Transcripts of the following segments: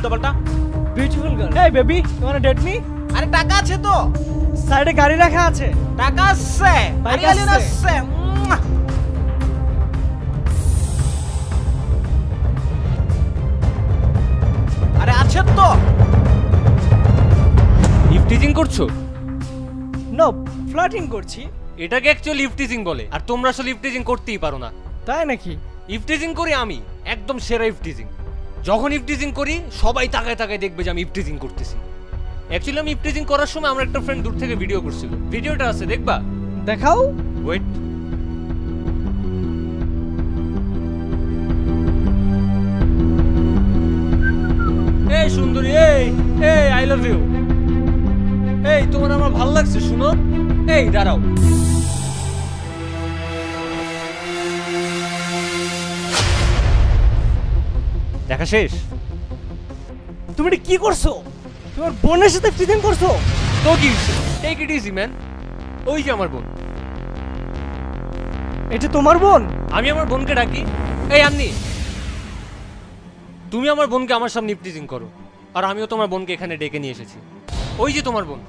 উল্টাপাল্টা। Beautiful girl. Hey baby, you want to date me? আরে টাকা আছে তো, সাইডে গাড়ি রাখা আছে। টাকা আছে, বাইক আছে। আরে আছে তো। ইভ-টিজিং করছো? নো, ফ্লার্টিং করছি। এটাকে অ্যাকচুয়ালি ইভ-টিজিং বলে, আর তোমরা আসলে ইভ-টিজিং করতেই পারো না। তাই নাকি? ইভ-টিজিং করি আমি, একদম সেরা ইভ-টিজিং। যখন ইভ-টিজিং করি সবাই তাকায় তাকায় দেখবে যে আমি ইভ-টিজিং করতেছি। অ্যাকচুয়ালি আমি ইভ-টিজিং করার সময় আমার একটা ফ্রেন্ড দূর থেকে ভিডিও করছিল। ভিডিওটা আছে, দেখবা? দেখাও। ওয়েট। এই সুন্দরী, এই এই আই লাভ ইউ। এই তোমার আমার ভালো লাগছে, শুনো। এই দাঁড়াও। দেখা শেষ? তুমি এটা কি করছো? তোমার বোনের সাথে ইভ-টিজিং করছো? তো কি হইছে? Take it easy man. ওই যে আমার বোন। এটা তোমার বোন? আমি আমার বোনকে ডাকি, এই আন্নি, তুমি আমার বোনকে আমার সামনে ইভ-টিজিং করো, আর আমিও তোমার বোনকে এখানে ডেকে নিয়ে এসেছি। ওই যে তোমার বোন।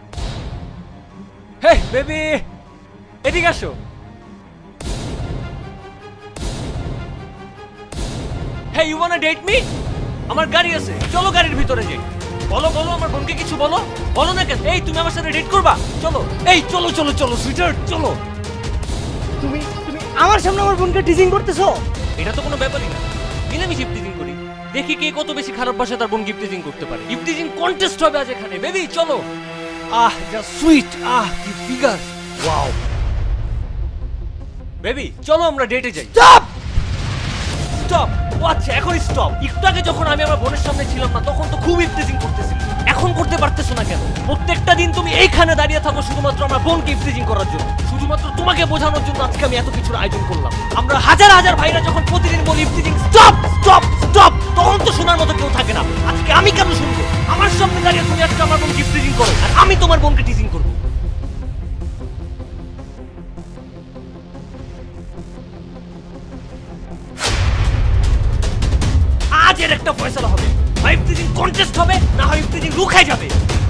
হে বেবি, এদিকে আসো। Hey you wanna date me? আমার গাড়ি আছে, চলো গাড়ির ভিতরে যাই। বলো বলো, আমার বোনকে কিছু বলো। বলো না কেন? এই তুমি আমার সাথে ডেট করবা? চলো, এই চলো চলো চলো সুইটার্ট, চলো। তুমি তুমি আমার সামনে আমার বোনকে টিজিং করতেছো? এটা তো কোনো ব্যাপারই না, মিলেমিশে ইভ-টিজিং করি, দেখি কে কত বেশি খারাপ ভাষায় তার বোনকে ইভ-টিজিং করতে পারে। ইভ-টিজিং কন্টেস্ট হবে আজ এখানে, বেবি চলো। আহ যা সুইট, আহ কি ফিগার, ওয়াও। বেবি চলো আমরা ডেটে যাই। Stop stop. ও আচ্ছা, এখন স্টপ। একটু আগে যখন আমি আমার বোনের সামনে ছিলাম না, তখন তো খুব ইভ-টিজিং করতেছিলি, এখন করতে পারতেছো না কেন? প্রত্যেকটা দিন তুমি এইখানে দাঁড়িয়ে থাকো শুধুমাত্র আমার বোনকে ইভ-টিজিং করার জন্য, শুধুমাত্র তোমাকে বোঝানোর জন্য আজকে আমি এত কিছুর আয়োজন করলাম। আমরা হাজার হাজার ভাইরা যখন প্রতিদিন বলি ইভ-টিজিং স্টপ স্টপ স্টপ, তখন তো শোনার মতো কেউ থাকে না। আজকে আমি কেন শুনবো? আমার সামনে দাঁড়িয়ে তুমি আজকে আমার বোনকে ইভ-টিজিং করো, আর আমি তোমার বোনকে টিজিং করবো। আজ এর একটা ফয়সালা হবে, হয় ইভ-টিজিং কন্টেস্ট হবে, না হয় ইভ-টিজিং রুখাই যাবে।